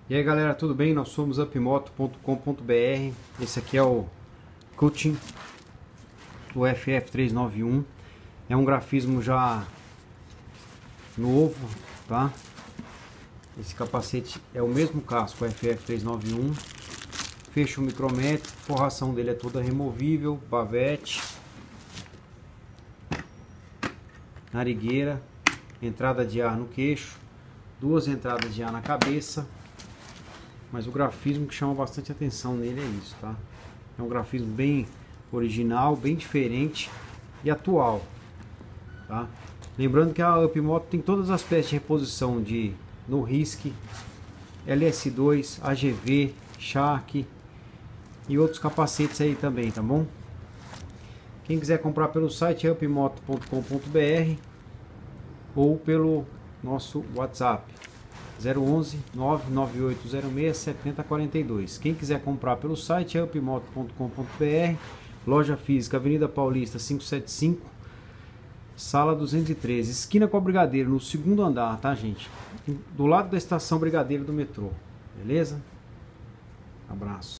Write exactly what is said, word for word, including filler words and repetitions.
E aí galera, tudo bem? Nós somos upmoto ponto com ponto br. Esse aqui é o Coaching do F F trezentos e noventa e um. É um grafismo já novo, tá? Esse capacete é o mesmo casco F F trezentos e noventa e um. Fecho micrométrico, forração dele é toda removível, bavete, narigueira, entrada de ar no queixo, duas entradas de ar na cabeça. Mas o grafismo que chama bastante atenção nele é isso, tá? É um grafismo bem original, bem diferente e atual, tá? Lembrando que a Upmoto tem todas as peças de reposição de No-Risk, L S dois, A G V, Shark e outros capacetes aí também, tá bom? Quem quiser comprar pelo site é upmoto ponto com ponto br ou pelo nosso WhatsApp zero onze, nove nove oito zero seis, sete zero quatro dois. Quem quiser comprar pelo site é upmoto ponto com ponto br, loja física Avenida Paulista quinhentos e setenta e cinco, sala duzentos e treze, esquina com a Brigadeiro, no segundo andar, tá gente? Do lado da estação Brigadeiro do metrô, beleza? Abraço.